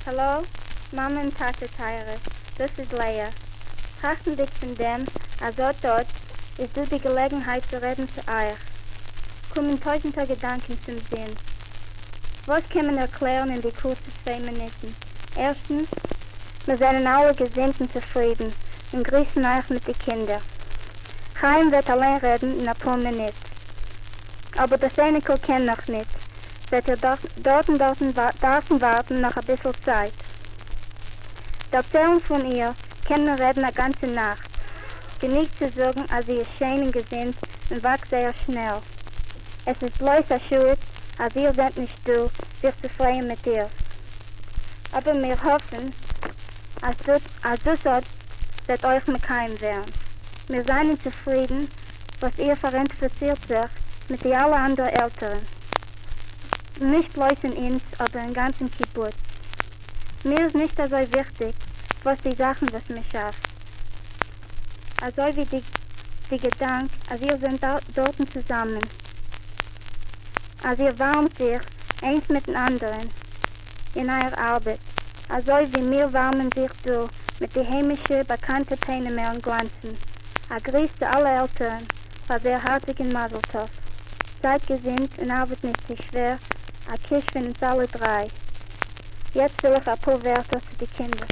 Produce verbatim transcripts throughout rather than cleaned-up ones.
Hallo, Mama und Tate Teire, das ist Leia. Trachten dich von dem, also dort, ist du die Gelegenheit zu reden zu euch. Kommen tausende Gedanken zum Sinn. Was kann man erklären in die kurzen zwei Minuten? Erstens, wir sind alle gesinnt und zufrieden und grüßen euch mit den Kindern. Chaim wird allein reden in ein paar Minuten. Aber das Einikel kennt noch nicht. Wird ihr dort, dort und dort darf warten noch ein bisschen Zeit. Die Erzählung von ihr kann man reden eine ganze Nacht. Genug zu sagen, als sie ist schön und gesinnt und wächst sehr schnell. Es ist bloß eine Schuld, als ihr seid nicht du, sich zu freuen mit ihr. Aber wir hoffen, als du, als du so, wird euch mit keinem werden. Wir seien zufrieden, was ihr verifiziert sich mit den alle anderen Älteren. Nicht bloß in uns, aber im ganzen Kibbutz. Mir ist nicht so wichtig, was die Sachen, was mir schafft. Also wie die, die Gedanken, als ihr seid dort zusammen. Als ihr warmt sich, eins mit den anderen, in eurer Arbeit. Also wie wir warmen sich so, mit den heimischen, bekannten Tänen mehr und Glanzen. A Grüß zu alle Eltern, war sehr hartig in Maseltoff. Seid gesinnt und arbeitet nicht so schwer, a Kisch für uns alle drei. Jetzt will ich ein paar Wörter zu den Kindern.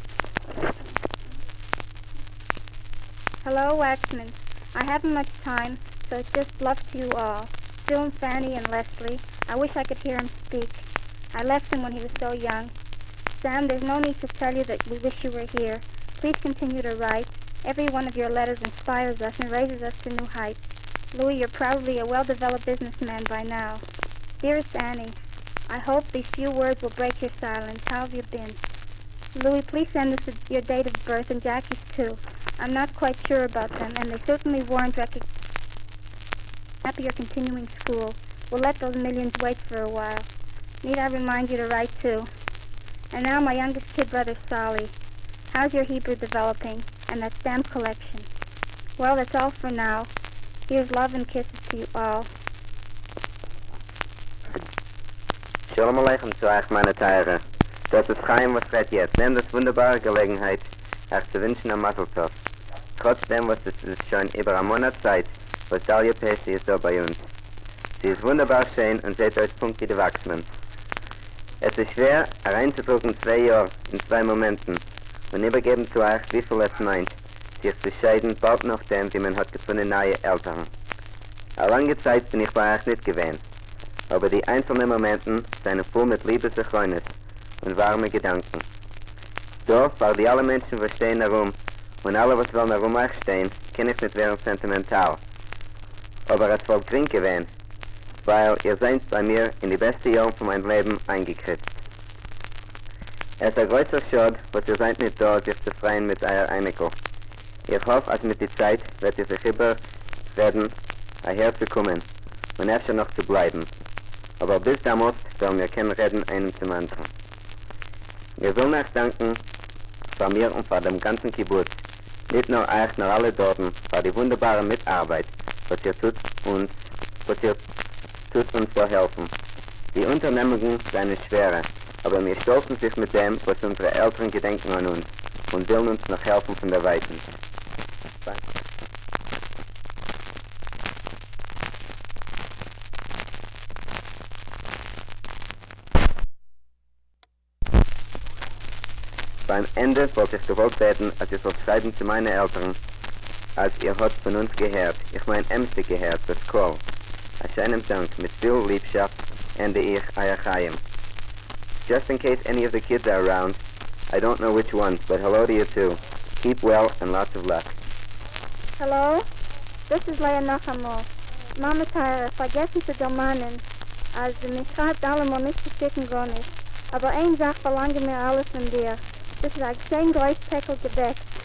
Hello, Waxman. I haven't much time, so it's just love to you all. Phil and Fanny and Leslie. I wish I could hear him speak. I left him when he was so young. Sam, there's no need to tell you that we wish you were here. Please continue to write. Every one of your letters inspires us and raises us to new heights. Louis, you're probably a well-developed businessman by now. Dearest Annie, I hope these few words will break your silence. How have you been? Louis, please send us your date of birth and Jackie's too. I'm not quite sure about them, and they certainly warrant recognition. Happy you're continuing school. We'll let those millions wait for a while. Need I remind you to write too? And now my youngest kid brother, Solly. How's your Hebrew developing, and that stamp collection? Well, that's all for now. Here's love and kisses to you all. Shalom Aleichem zu euch, meine Teire. Das ist Chaim, was redet jetzt. Nehmt das wunderbare Gelegenheit, euch zu wünschen am Maseltov. Trotzdem, was es ist schon über eine Monat Zeit, was Dalia Pesci ist da bei uns. Sie ist wunderbar schön und seht euch Punkte die Wachsmen. Es ist schwer, hereinzudrücken zwei Jahre in zwei Momenten und übergeben zu euch, wie viel es meint, sich zu scheiden, bald nach dem, wie man hat gefunden, neue Eltern. Eine lange Zeit bin ich bei euch nicht gewesen, aber die einzelnen Momenten sind voll mit Liebesgeheimnis und warme Gedanken. Da, weil die alle Menschen verstehen herum und alle, was wollen herum euch stehen, kann ich nicht werden sentimental. Aber es war gering gewesen, weil ihr seid bei mir in die beste Jahre von meinem Leben eingekritzt. Es ist ein größer Schad, was ihr seid nicht da, sich zu freuen mit eurer Einikel. Ich hoffe, als mit der Zeit wird ihr sich immer werden, herzukommen und öfter noch zu bleiben. Aber bis damals sollen wir kein Reden einen zum anderen. Wir sollen euch danken von mir und von dem ganzen Kibbutz, nicht nur euch, nur alle dort, für die wunderbare Mitarbeit, was ihr tut uns, was ihr tut uns da helfen. Die Unternehmungen sind schwer, aber wir stolzen sich mit dem, was unsere Eltern gedenken an uns und wollen uns noch helfen von der Weiten. Danke. Beim Ende wollte ich gewollt werden, als ihr sollt schreiben zu meinen Eltern, als ihr habt von uns gehört. Ich mein Ämste gehört, das Kohl. A scheinem Dank, mit viel Liebschaft, ende ich euer Chaim. Just in case any of the kids are around, I don't know which ones, but hello to you too. Keep well and lots of luck. Hello, this is Leia Nachamol. Mama Tyra, vergessen zu Germanen, als mir schreibt allemal nicht zu schicken gar nicht. Aber eine Sache verlange mir alles von dir. Das ist ein schön groß Päckl Gebäck